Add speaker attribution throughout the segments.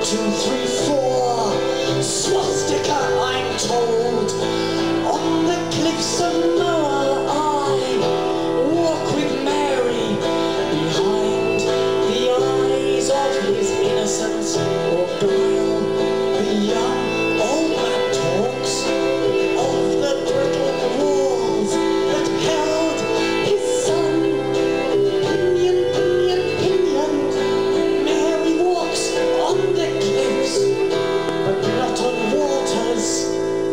Speaker 1: 2, 3, 4, swastika, I'm told. On the cliffs of Noah I walk with Mary, behind the eyes of his innocence or guile. The young old man talks of the brittle walls that held his son. Pinion, pinion, pinion. Mary walks on the cliffs, but not on waters.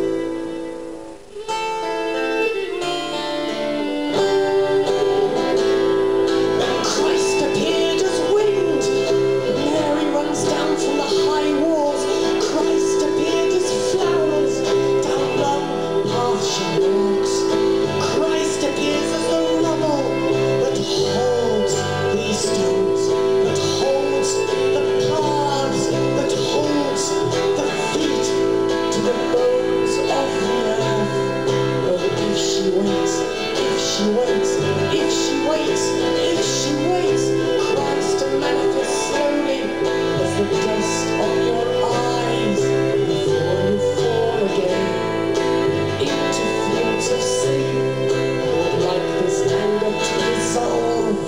Speaker 1: When Christ appeared as wind, Mary runs down from the high walls. Christ appeared as flowers down long paths she walks. Christ appears as the rubble that holds these stones, that holds the paths, that holds the feet to the bones of the earth. Oh, if she waits, if she waits, if she waits, if she waits, Christ manifests slowly as the dust of your eyes before you fall again into fields of sin. I'd like this anger to dissolve.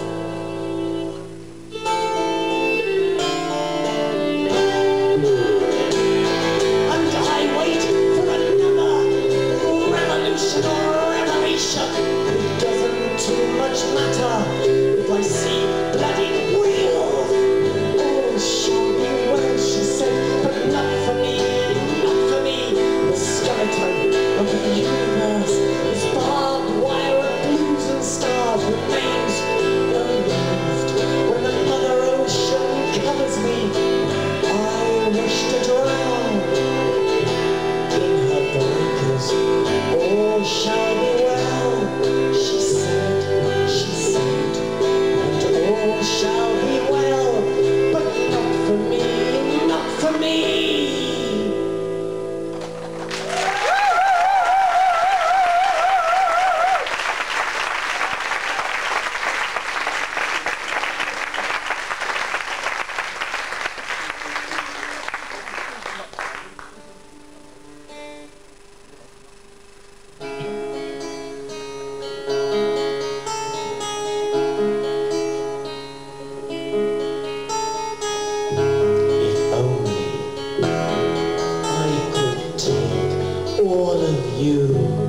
Speaker 1: And I wait for another revolution or revelation. It doesn't too much matter if I see bloody wheels. Oh, she'll be well, she said, but not for me, not for me. The skeleton of the universe is barbed wire of blues and stars remains unmoved. When the mother ocean covers me, I wish to drown in her breakers. All shall be well, she said, and all shall be well, but not for me, not for me. If only I could take all of you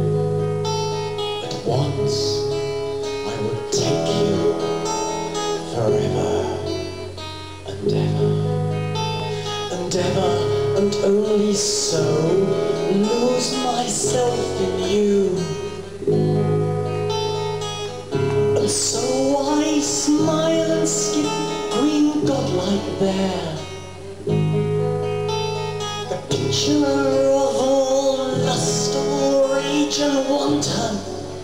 Speaker 1: at once, I would take you forever and ever, and ever, and only so lose myself in you. And so I smile and skip green godlike there, the picture of all lust, all rage and wanton.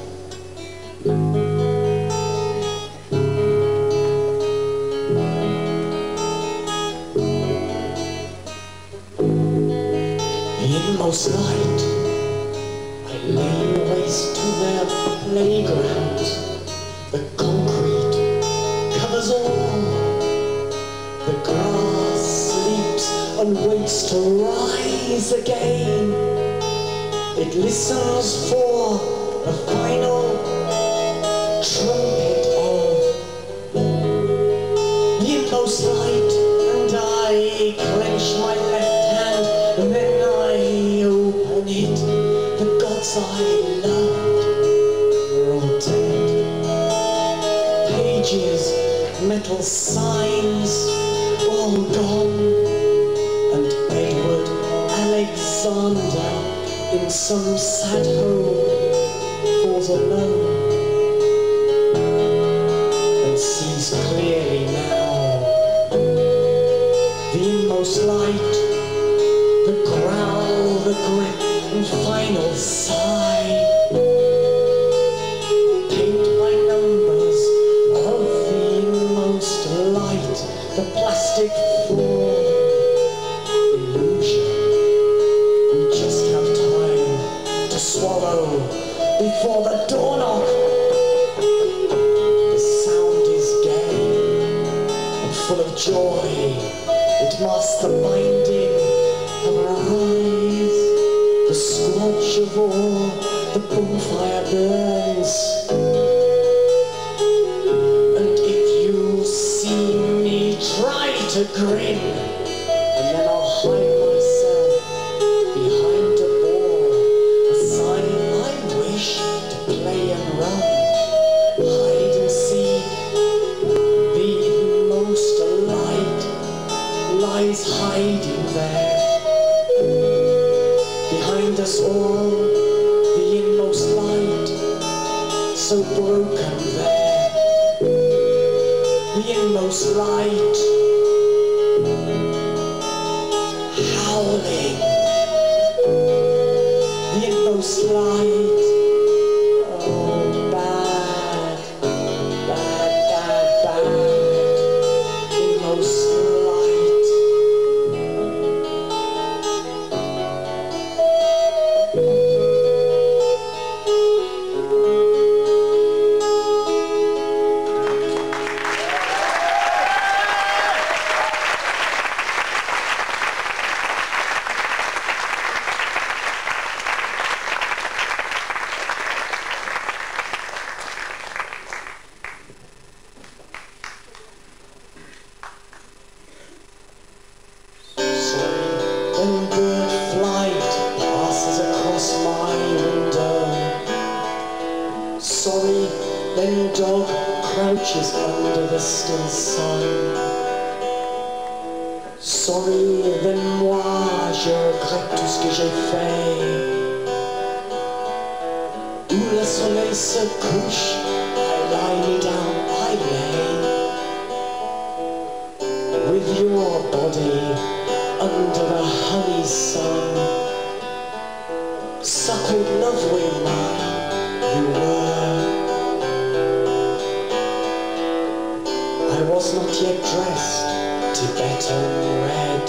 Speaker 1: The inmost light, I lay waste to their playgrounds. The concrete covers all. The grass sleeps and waits to rise again. It listens for the final trumpet of the inmost light, and I clench my left hand, and then I open it. The gods I loved are all dead. Pages, metal signs, all gone, and Edward Alexander in some sad home falls alone and sees clearly now the inmost light, the growl, the grip and final sigh. Paint by numbers of the inmost light, the plastic form, illusion. We just have time to swallow before the door knock. The sound is gay and full of joy. It must the binding of our eyes, the scorch of war, the bonfire burns. And if you see me try to grin, and then I'll hide myself behind a wall, a sign I wish to play and run, hide and seek. The inmost light lies hiding there. Behind us all, the inmost light, so broken there. The inmost light, howling. The inmost light, oh bad, bad, bad, bad. Inmost light. When bird flight passes across my window, sorry, then dog crouches under the still sun. Sorry, then moi, je regrette tout ce que j'ai fait. Où le soleil se couche, I lie me down, I lay with your body under the honey sun. Suckled love wing mine, you were. I was not yet dressed, Tibetan red,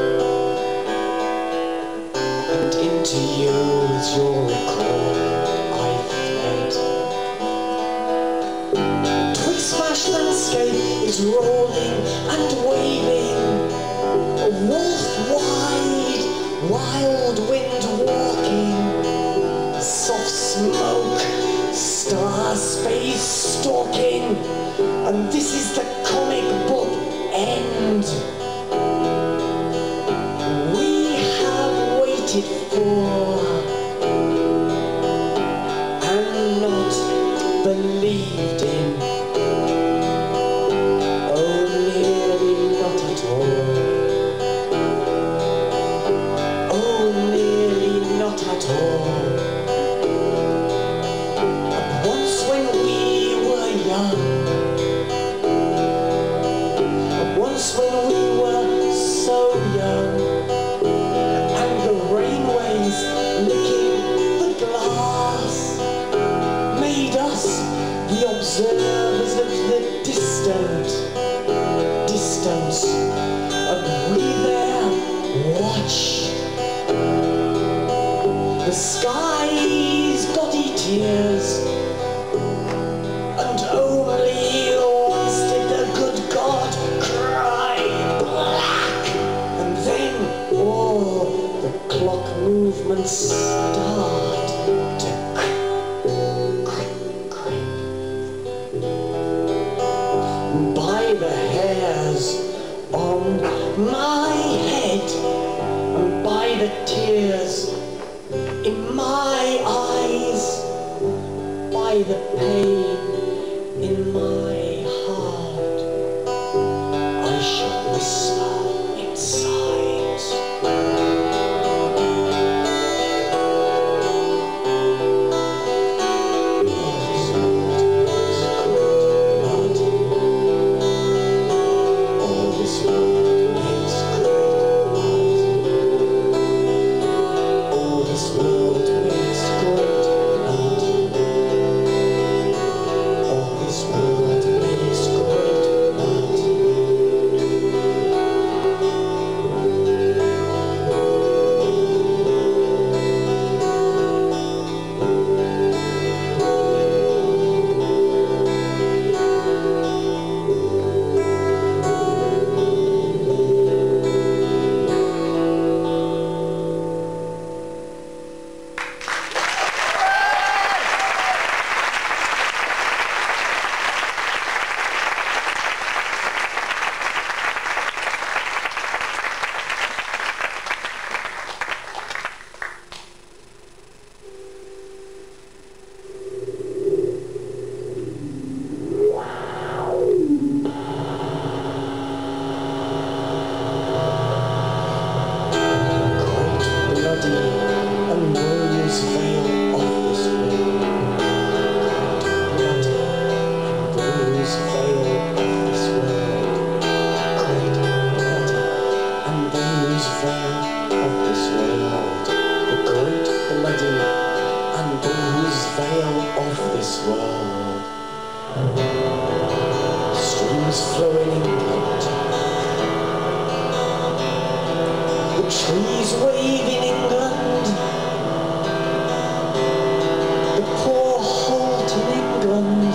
Speaker 1: and into you with your recall I fled. Twixt smash landscape is rolling and waving, a wolf wide, wild wind walking, soft smoke, star space stalking, and this is the comic book end we have waited for and not believed in. Oh, nearly not at all. Not at all. Once when we were young, once when we were so young, and the rainwaves licking the glass made us the observers of the distance, and we there watched. The sky's gaudy tears, and only once did the good God cry black, and then all the clock movements start to creak, creak. By the hairs on my head, and by the tears in my eyes, by the pain in my heart, I shall whisper inside. All this world makes great blood. All this world makes great blood. All this world veil of this world. Streams flow in England, the trees wave in England, the poor halt in England,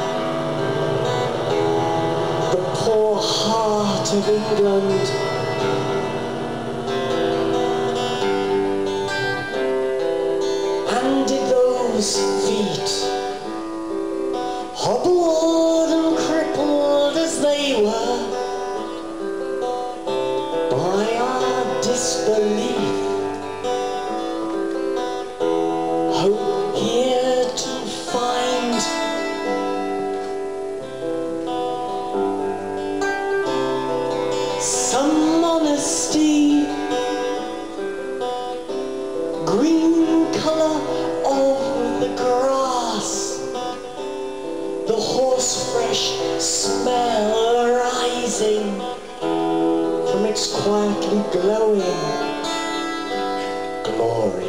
Speaker 1: the poor heart of England. And did those feet, hobbled and crippled as they were by our disbelief, hope here to find? Some honesty, green colour of the grass, the horse-fresh smell arising from its quietly glowing glory.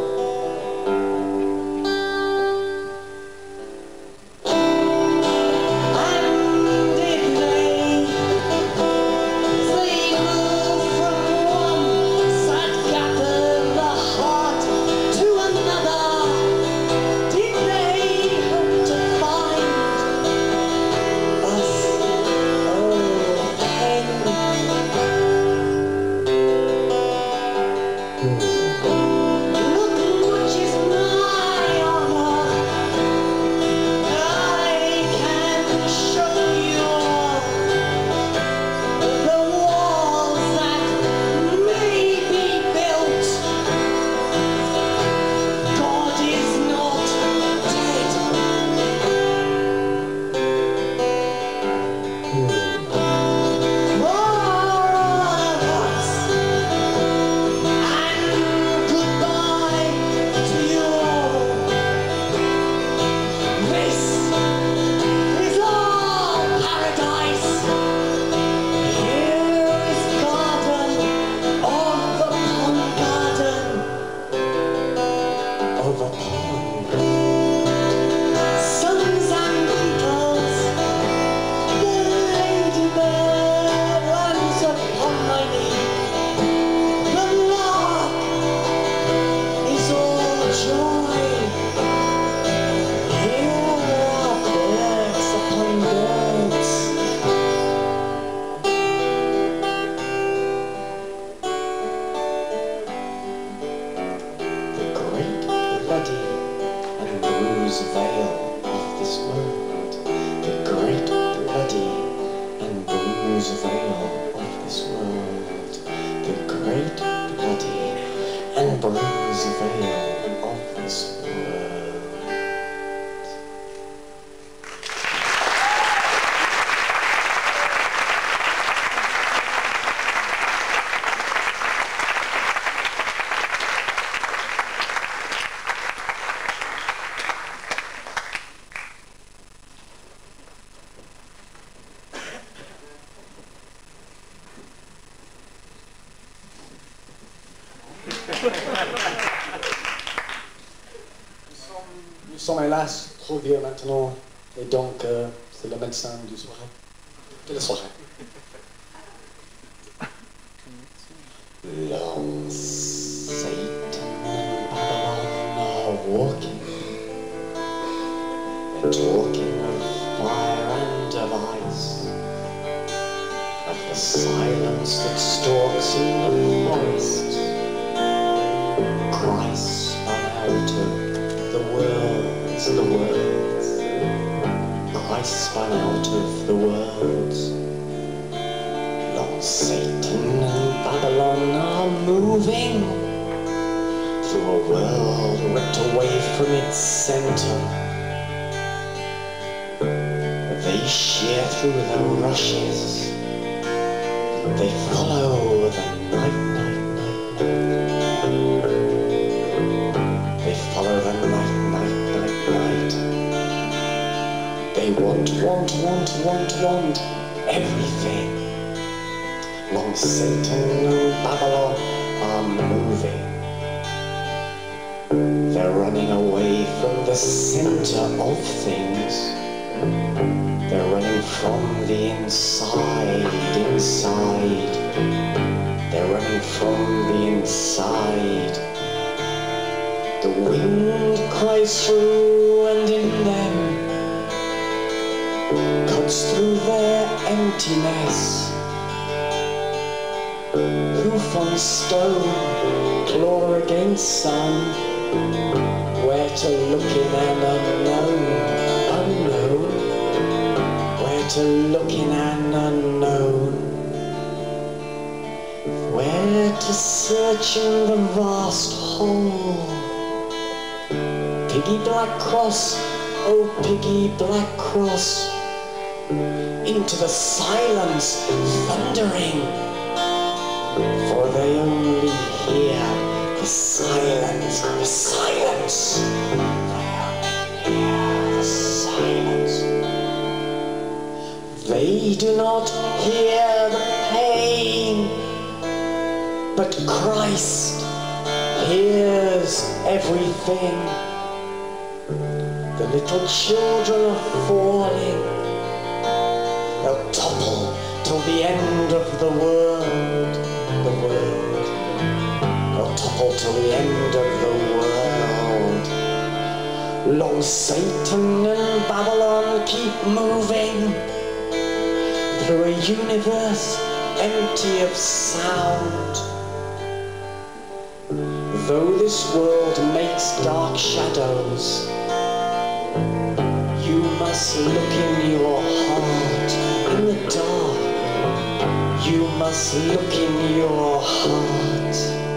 Speaker 2: Nous sommes hélas trop vieux maintenant, et donc c'est le médecin du soirée. De la soirée.
Speaker 1: Long Satan and Babylon are walking, they're talking of fire and of ice, of the silence that stalks in the forest. Christ spun out of the worlds, Christ spun out of the worlds. Long Satan and Babylon are moving through a world ripped away from its center. They shear through the rushes, they follow the night. They follow the night. They want everything. Long Satan and Babylon are moving. They're running away
Speaker 3: from the center of things. They're running from the inside. They're running from the inside. The wind cries through and in them, cuts through their emptiness. Hoof on stone, claw against sun, where to look in an unknown. Where to look in an unknown. Where to search in the vast hole. Piggy black cross, oh piggy black cross, into the silence thundering, for they only hear the silence, the silence. They only hear the silence. They do not hear the pain, but Christ hears everything. The little children are falling. They'll topple till the end of the world. They'll topple till the end of the world. Long Satan and Babylon keep moving through a universe empty of sound. Though this world makes dark shadows, you must look in your heart in the dark. You must look in your heart.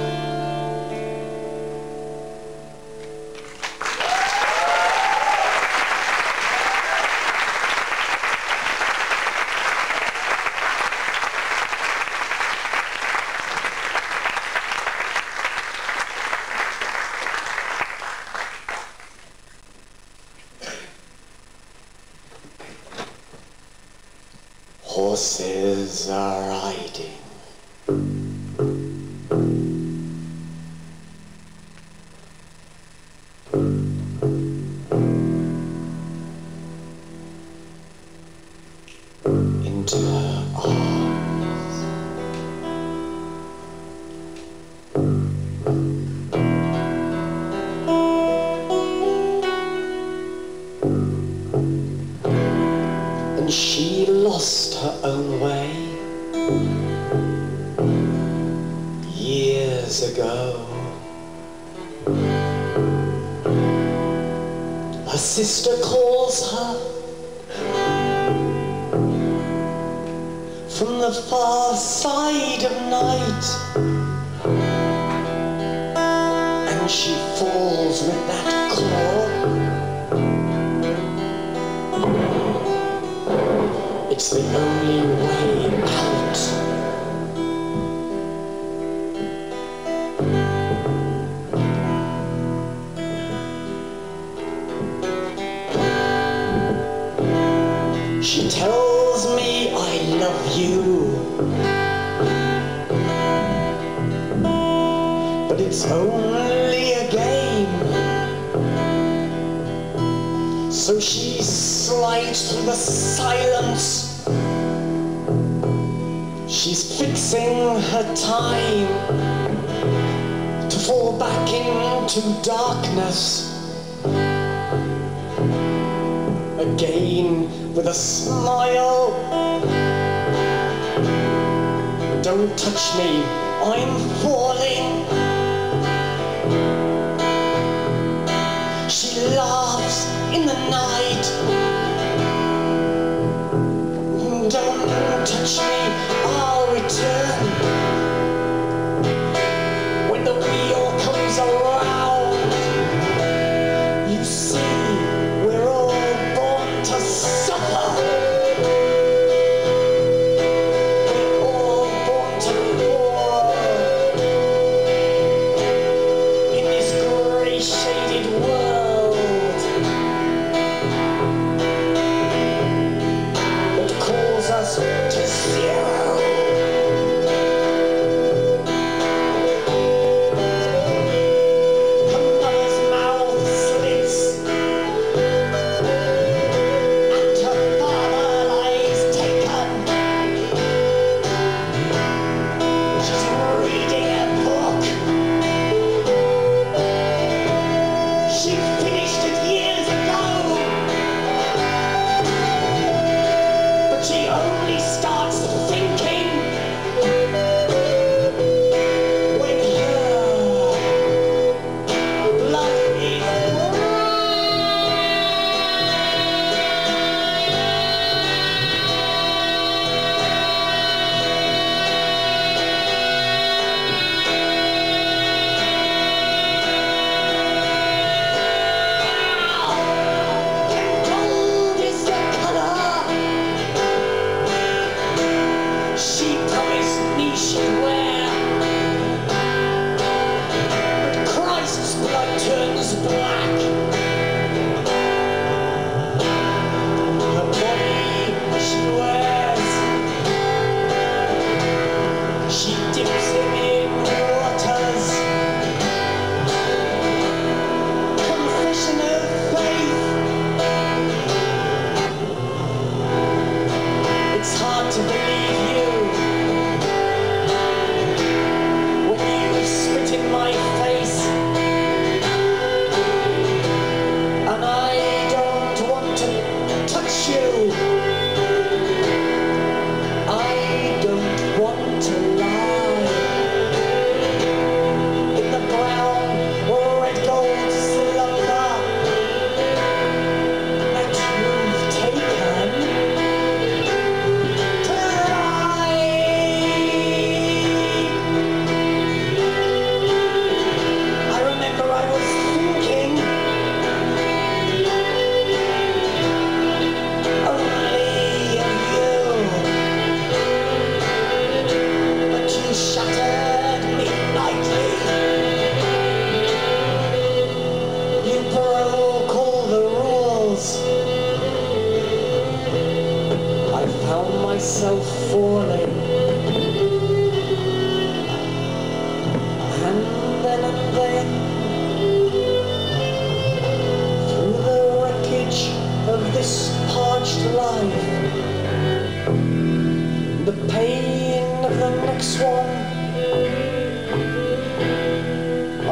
Speaker 3: Horses are riding. Into her arms. And she lost her own way years ago. Her sister calls her from the far side of night, and she falls with that claw. It's the only way out. She tells me I love you, but it's only a game. So she slides through the silence. She's fixing her time to fall back into darkness again with a smile. Don't touch me, I'm falling. She laughs in the night. Don't touch me, I'll return. When the wheel comes around, you see, we're all born to suffer. We're all born to war.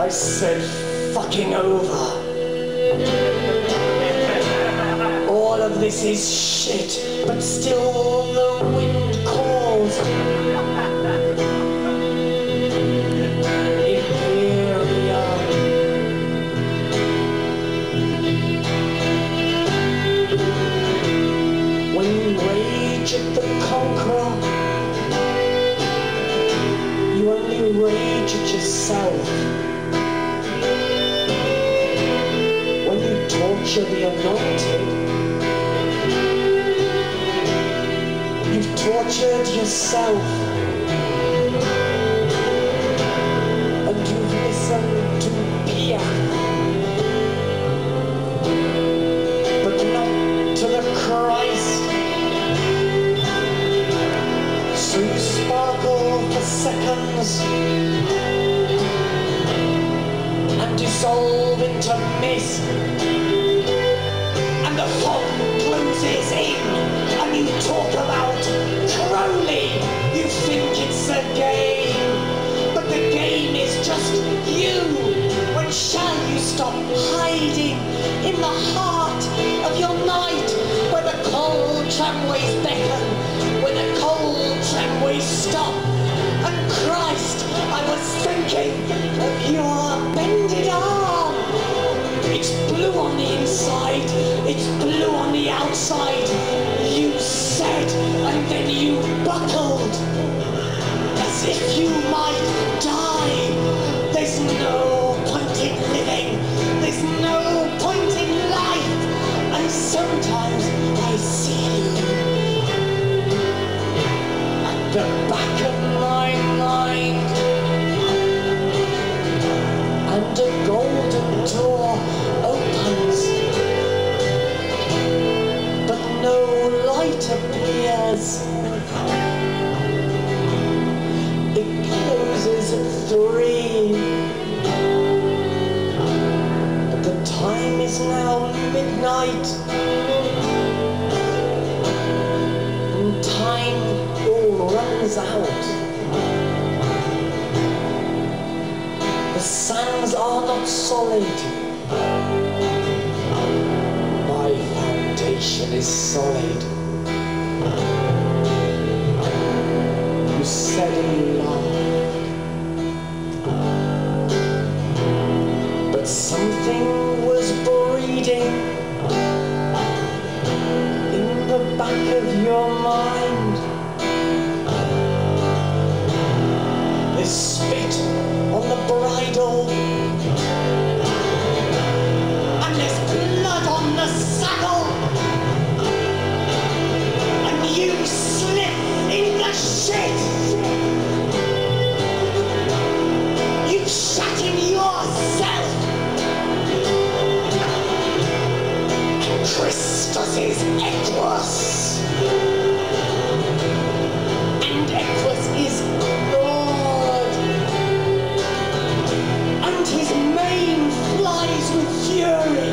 Speaker 3: I said fucking over. All of this is shit, but still the wind calls. Imperium. When you rage at the conqueror, you only rage at yourself. When you torture the anointed, you've tortured yourself. And you've listened to Pia, but not to the Christ. So you sparkle for seconds and dissolve into mist, and the fog closes in, and you talk about Crowley. You think it's a game, but the game is just you. When shall you stop hiding in the heart of your night, where the cold tramways beckon, where the cold tramways stop? And Christ, I was thinking of your bended arm. It's blue on the inside, it's blue on the outside. You said, and then you buckled, as if you might die. There's no point in living, there's no point in life. And sometimes I see you at the back of my mind, and a golden door opens, but no light appears. It closes at 3, but the time is now midnight, and time all runs out. The sands are not solid. My foundation is solid. You said in love, but something was breeding in the back of your mind. There's spit on the bridle, and there's blood on the saddle, and you slip in the shit. You've shut in yourself. And Christus is Equus, and Equus is God, and his mane flies with fury,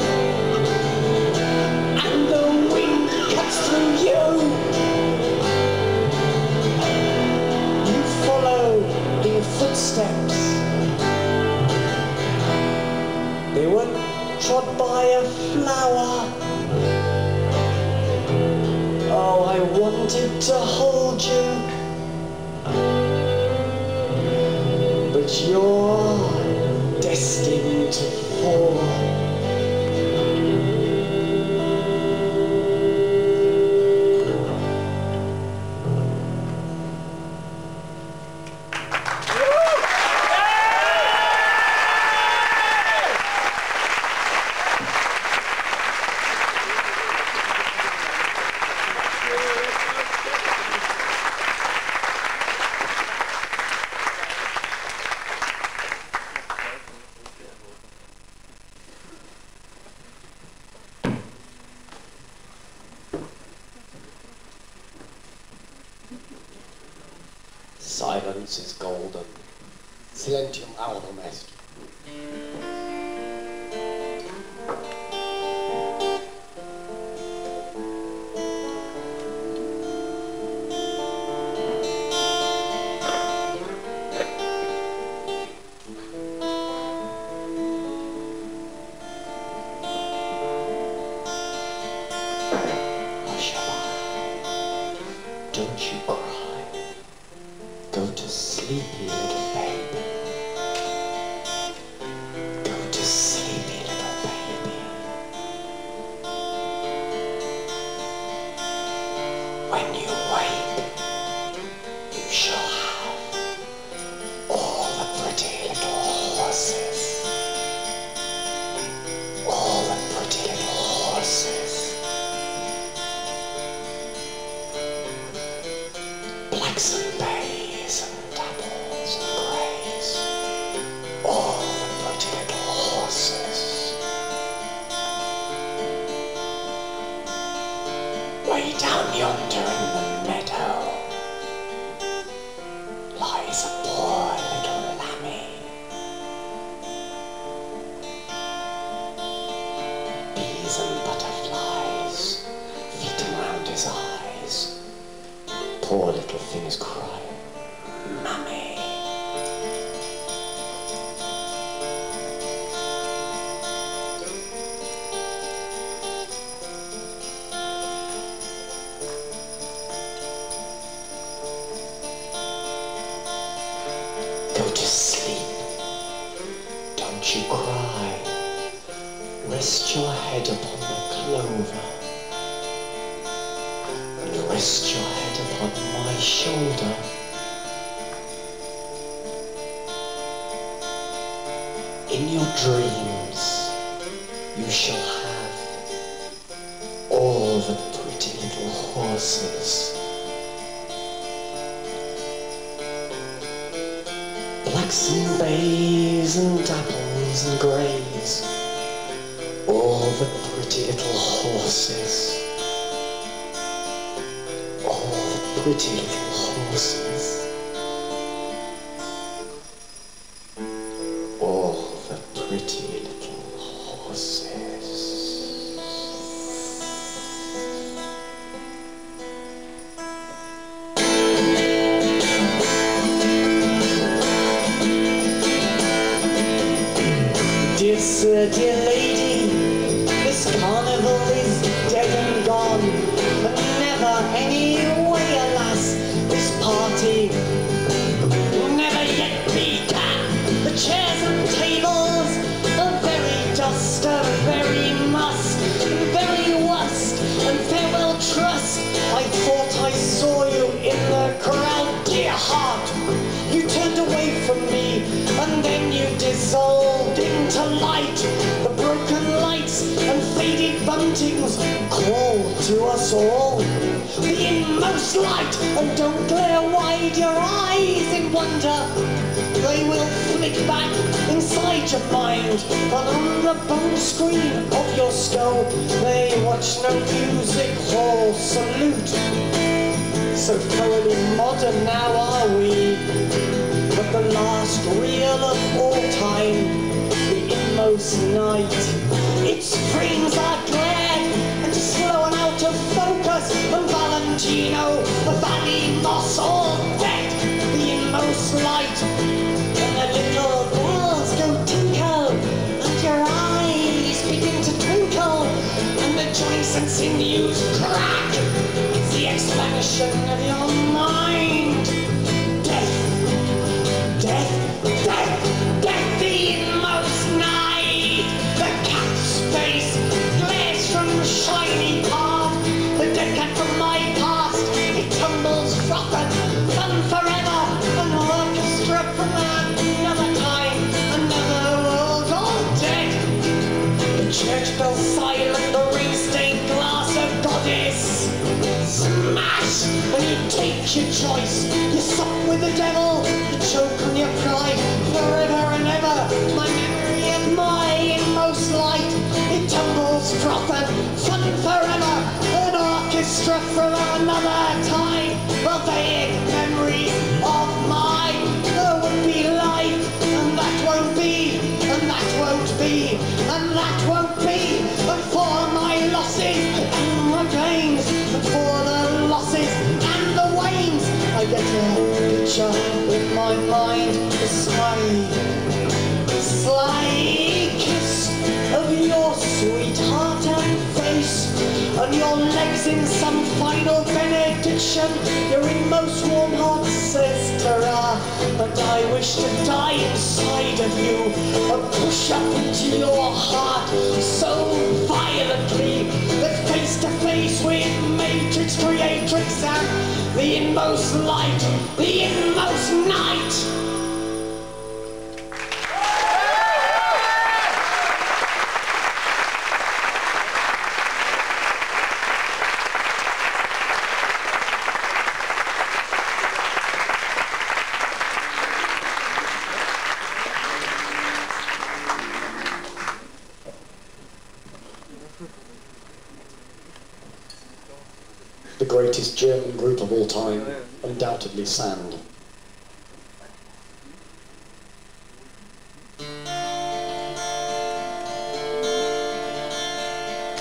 Speaker 3: and the wind cuts through you. You follow in footsteps. They weren't trod by a flower. Oh, I wanted to hold you, but you're destined to fall. Silence is golden. Silentium aurum est. everything is crying, Mummy. Go to sleep. Don't you cry. Rest your head upon the clover. And rest your head upon my shoulder. In your dreams, you shall have all the pretty little horses. Blacks and bays and dapples and greys, all the pretty little horses, all the pretty little horses, all the pretty little horses. Dear sir, dear lady, this carnival is dead and gone, but never any way, alas, this party never yet began. The chairs and tables are very dust, are very musk, very worst, and farewell trust. I thought I saw you in the crowd, dear heart. You turned away from me, and then you dissolved into light. The broken lights and faded buntings call to us all. The inmost light, and don't glare wide your eyes in wonder. They will flick back inside your mind, and on the bone screen of your skull they watch no music hall salute. So thoroughly modern now are we, but the last reel of all time, the inmost night. Its frames are glad and slow and out of focus, and Valentino, the valley moss all dead. The inmost light, and the little bells go tinkle, and your eyes begin to twinkle, and the joints and sinews crack. It's the expansion of your mind. Death, death, death, death, the inmost night. The cat's face glares from the shiny part. The dead cat from my past, it tumbles rotten, fun forever, an orchestra from another time, another world all dead. The church bell silent, the rain-stained glass of goddess. Smash! And you take your choice. You sup with the devil, you choke on your pride. Forever and ever, my memory of my inmost light. It tumbles, frothing, fun forever, an orchestra from another time. Well, vague memories of mine. There would be life, and that won't be, and that won't be, and that won't be. And for my losses and my gains, and for the losses and the wanes, I get a picture in my mind, the sly kiss of your sweetheart and face, and your legs in some final benediction. Your inmost warm heart says ta-ra, and I wish to die inside of you, and push up into your heart so violently that face to face with Matrix Creatrix and the inmost light, the inmost night.
Speaker 2: The greatest German group of all time, undoubtedly Sand.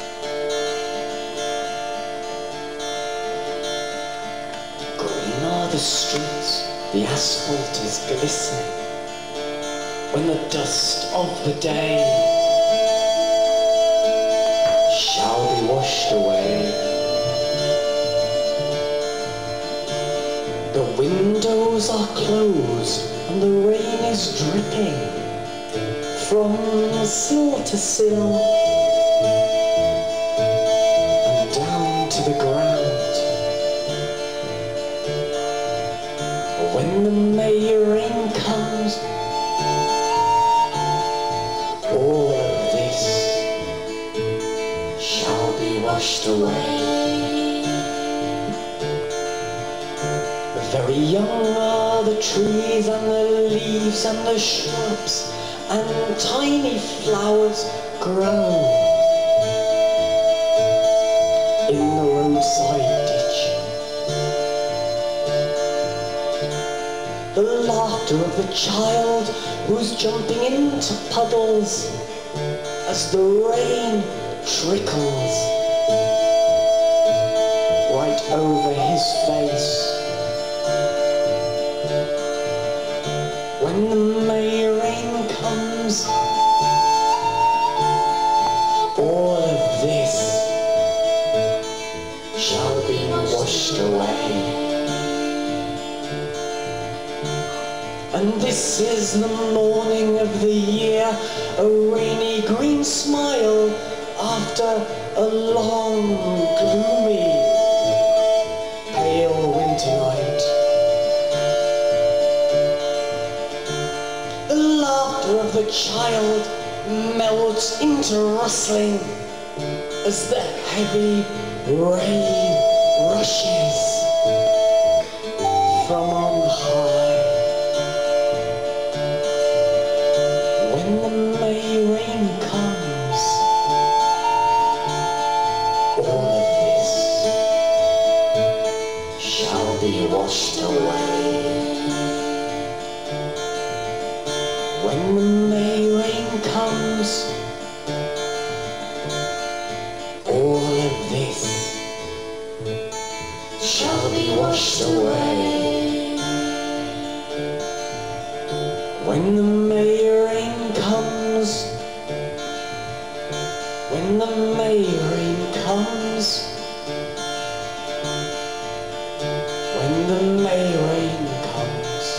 Speaker 3: Green are the streets, the asphalt is glistening, when the dust of the day shall be washed away. The windows are closed and the rain is dripping from sill to sill and down to the ground. When the May rain comes, all of this shall be washed away. Very young are the trees and the leaves and the shrubs, and tiny flowers grow in the roadside ditch. The laughter of the child who's jumping into puddles as the rain trickles right over his face. When the May rain comes, all of this shall be washed away. And this is the morning of the year, a rainy green smile after a long, gloomy, pale winter night. The laughter of the child melts into rustling as the heavy rain rushes from on high. When the May rain comes, all of this shall be washed away. When the May rain comes, all of this shall be washed away. When the May rain comes, when the May rain comes, when the May rain comes.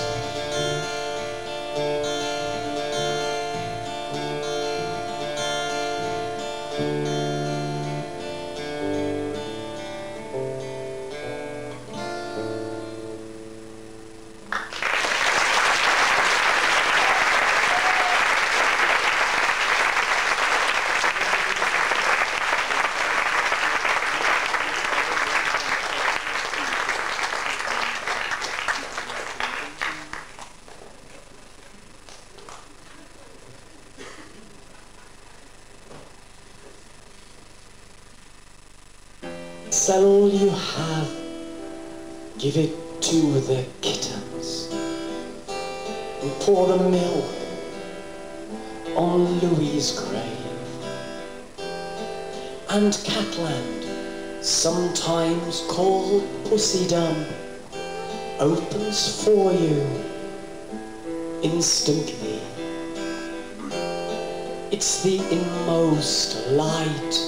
Speaker 3: Sell all you have, give it to the kittens, and pour the milk on Louis's grave. And Catland, sometimes called Pussydom, opens for you instantly. It's the inmost light.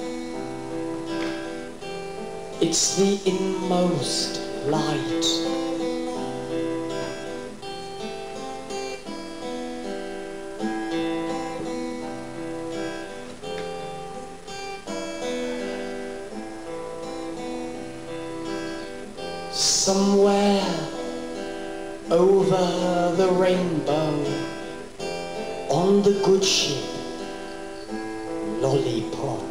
Speaker 3: It's the inmost light. Somewhere over the rainbow, on the good ship, Lollipop.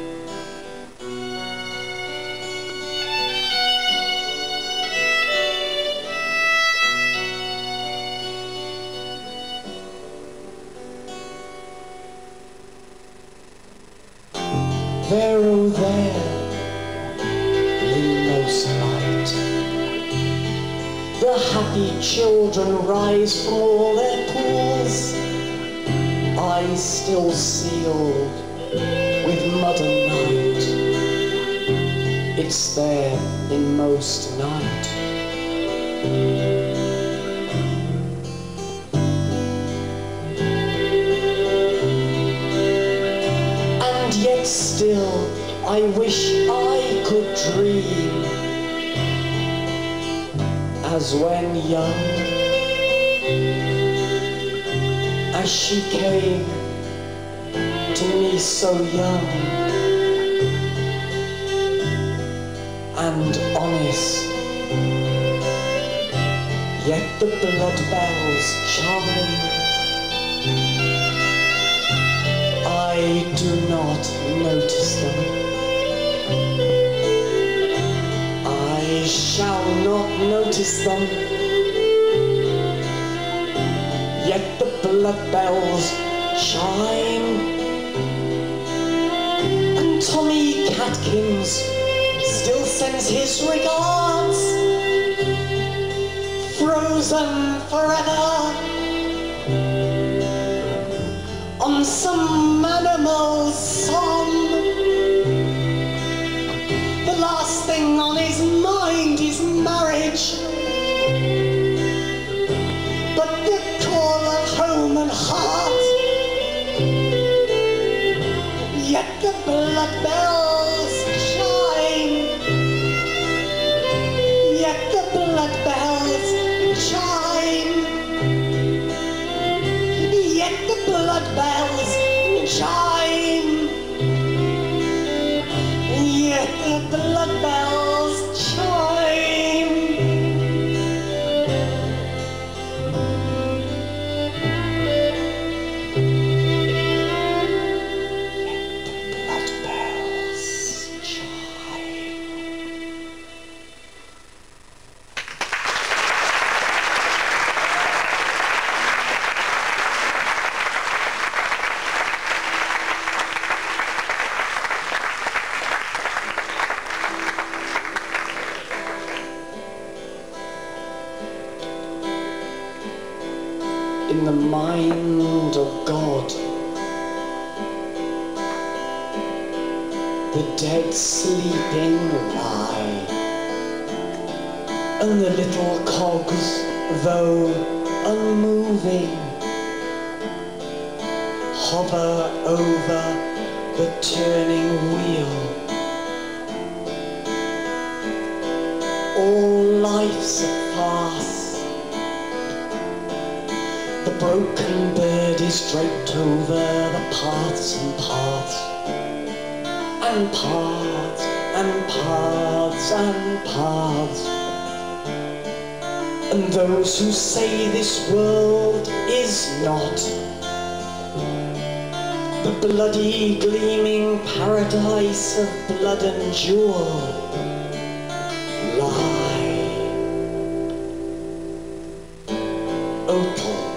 Speaker 3: There, oh there, inmost light, the happy children rise from all their pools, eyes still sealed with mud and night. It's their inmost night.
Speaker 1: still I wish I could dream as when young, as she came to me so young and honest, yet the blood bells chime. I do not notice them. I shall not notice them. Yet the blood bells chime. And Tommy Catkins still sends his regards, frozen forever on some animal's song. The last thing on his mind is marriage, but the call of home and heart. Yet the blood bells chime. Yet the blood bells chime. Yet the blood bells chime. Yet the blood bells chime. Yet the blood bells chime. In the mind of God, the dead sleeping lie, and the little cogs, though unmoving, hover over the turning wheel. All life's a farce. The broken bird is draped over the paths and paths and paths and paths and paths. And those who say this world is not the bloody gleaming paradise of blood and jewel lie. Opal,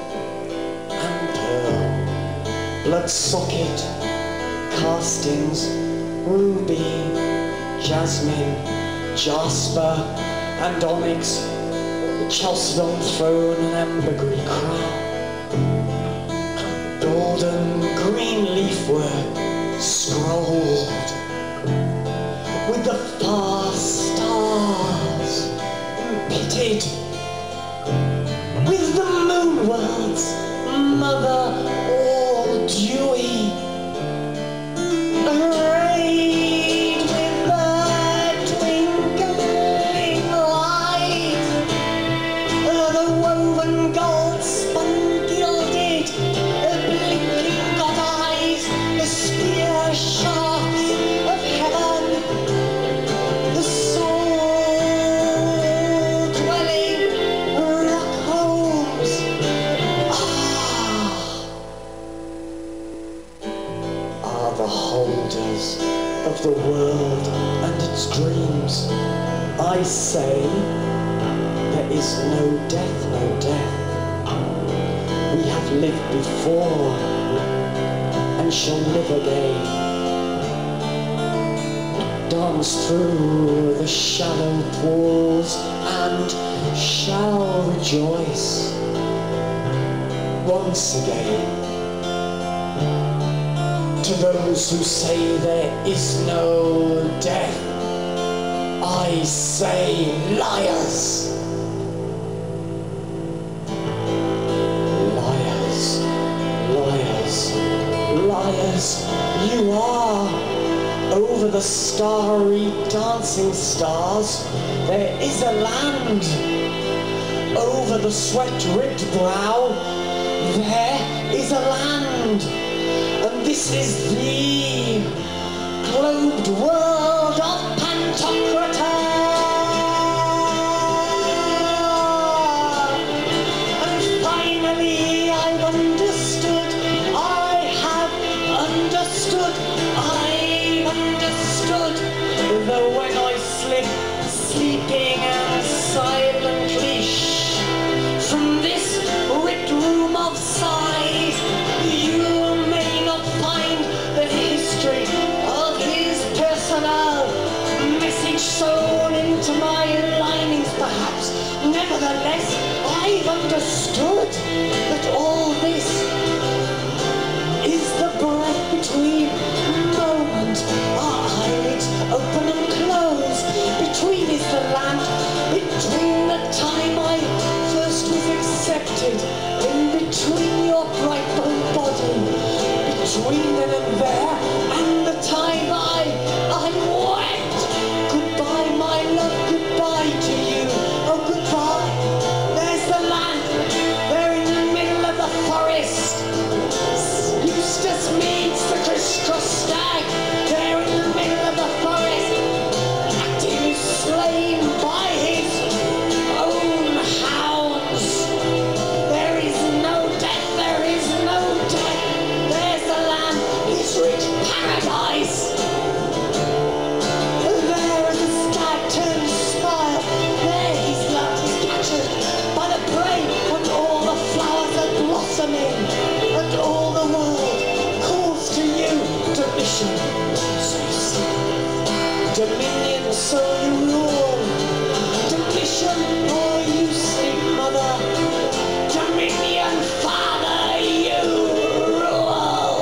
Speaker 1: blood socket, castings, ruby, jasmine, jasper and onyx, chalcedon throne and ambergris crown, golden green leafwork scrolled with the far stars pitted with the moon world's mother all dewy, arrayed with the twinkling light, the woven gold spun gilded, the blinking god eyes, the spear shafts of heaven, the soul dwelling rock homes. Are the holders of the world and its dreams. I say, there is no death, no death. We have lived before and shall live again. Dance through the shadowed walls and shall rejoice once again. To those who say there is no death, I say liars. Liars, liars, liars, you are
Speaker 3: Over the starry dancing stars, there is a land. Over the sweat-ribbed brow, there is a land. And this is the globed world of Pantocrator. And finally I've understood, I have understood, I've understood that when I slip, sleeping and silently from this ripped room of sighs, you may not find the history of his personal message sewn into my linings, perhaps. Nevertheless, I've understood that all this is the breath between moments, our eyelids open and close. Between is the land, between the time I first was accepted, in between your bright blue body, between then and there, and the time I wept. Goodbye, my love, goodbye to you. Oh, goodbye. There's the land, there in the middle of the forest. Eustace meets the crisscross stag, there in the middle of the forest. Acting slain by his own hounds. There is no death, there is no death. There's the land, his rich paradise. There as the stag turns smile, there his love is captured by the prey, and all the flowers are blossoming, and all the world calls to you to mission. So you see, dominion, so you rule. Dominion, or you sleep, mother. Dominion, father, you rule.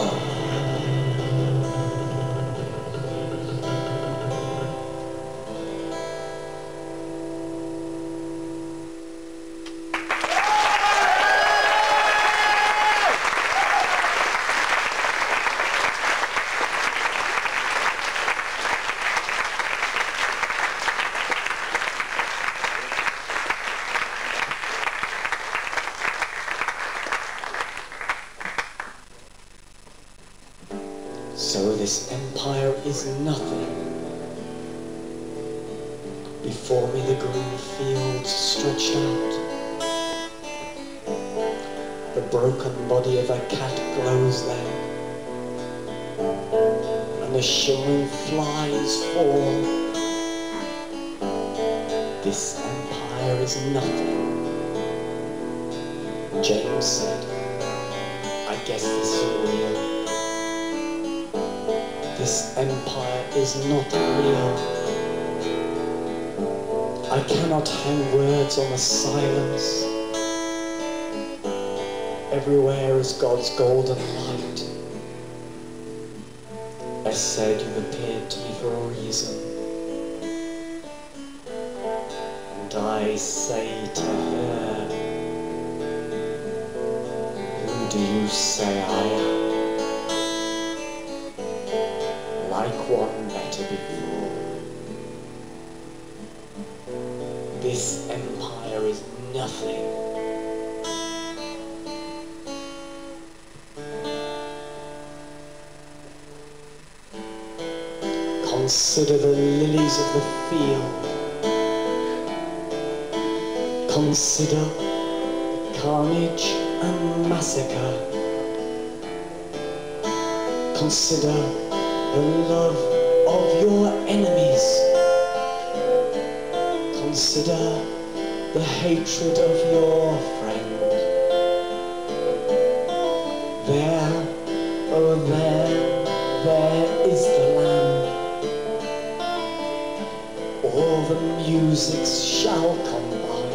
Speaker 3: So this empire is nothing. Before me the green fields stretched out. The broken body of a cat glows there, and the shimmering flies fall. This empire is nothing. James said, I guess this is real. This empire is not real. I cannot hang words on the silence. Everywhere is God's golden light. I said you've appeared to me for a reason. And I say to her, who do you say I am? Like one better before. This empire is nothing. Consider the lilies of the field. Consider the carnage and massacre. Consider the love of your enemies. Consider the hatred of your friend. There, oh there is the land. All the musics shall come by,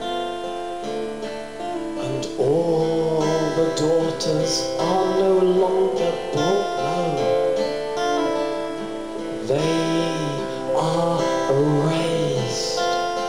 Speaker 3: and all the daughters are no longer brought low. They are raised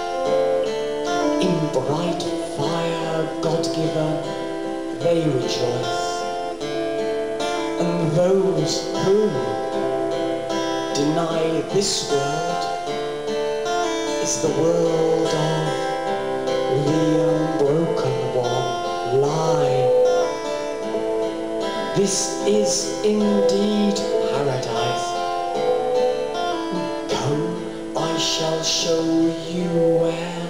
Speaker 3: in bright fire, God-given, they rejoice. And those who deny this world is the world of the unbroken one lie. This is indeed paradise. Come, I shall show you where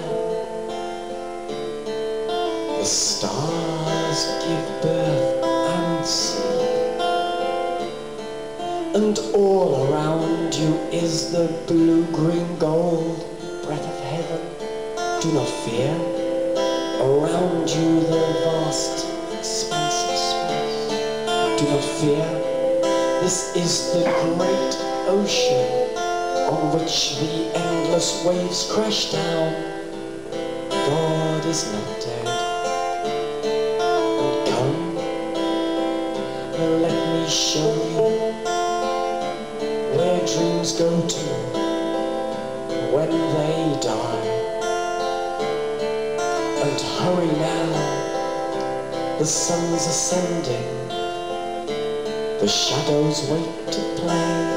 Speaker 3: the stars give birth and sleep, and all around you is the blue-green gold breath of heaven. Do not fear, around you the vast expanse of space. Do not fear, this is the great ocean on which the endless waves crash down. God is not dead. And come, let me show you where dreams go to when they die. And hurry now, the sun's ascending, the shadows wait to play.